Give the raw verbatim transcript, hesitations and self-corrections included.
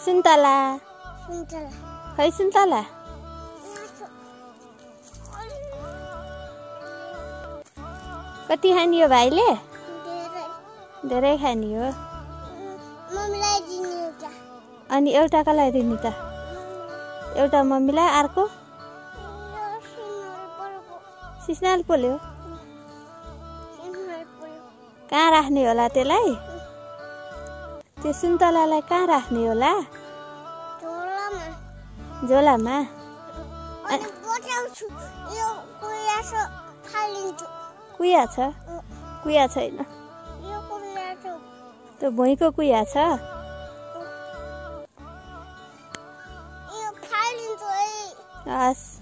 सुन्तला सुन्तला खै सुन्तला कति खानी हो भाइले धेरै धेरै खानी हो मम्मीलाई दिनु एउटा अनि एउटा कसलाई दिनु त एउटा मम्मीलाई अर्को सिस्नाल पोल्यो कहाँ राख्ने होला त्यसलाई त्यो सुन्तलालाई कहाँ राख्ने होला झोलामा झोलामा अनि बचाउँछु यो कुया छ फालिन्छु कुया छ कुया छैन यो कुया छ त्यो भुइँको कुया छ यो फालिन्छु है हस्